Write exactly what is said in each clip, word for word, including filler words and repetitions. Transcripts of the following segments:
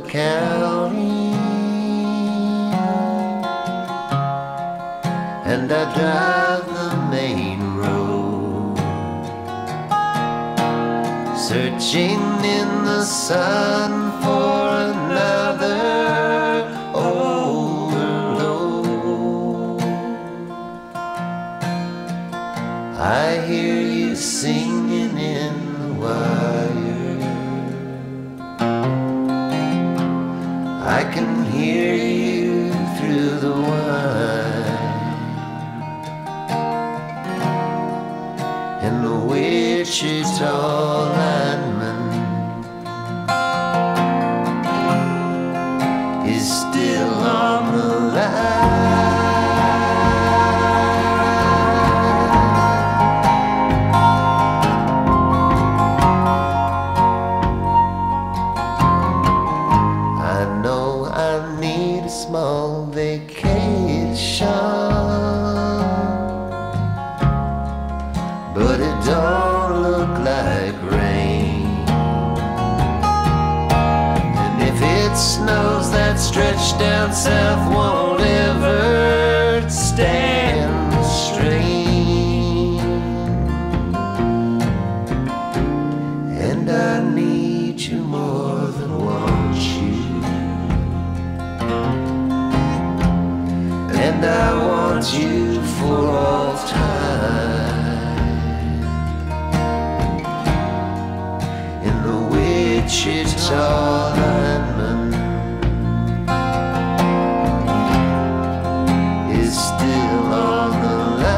County, and I drive the main road, searching in the sun for another overload. I hear you singing in the wire, I can hear you through the wine, and the Wichita lineman is still on the line. I know I need a small vacation, but it don't look like rain. And if it snows, that stretch down south won't ever stand the strain. And I need you more than want you, and I want you for all time. In the Wichita lineman is still on the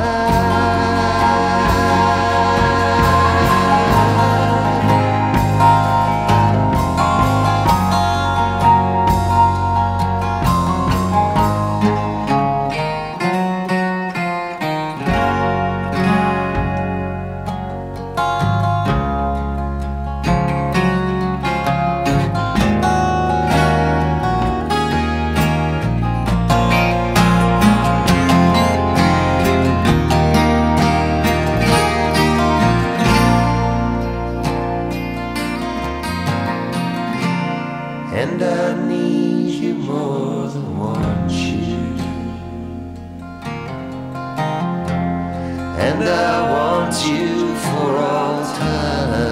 and I need you more than want you, and I want you for all time.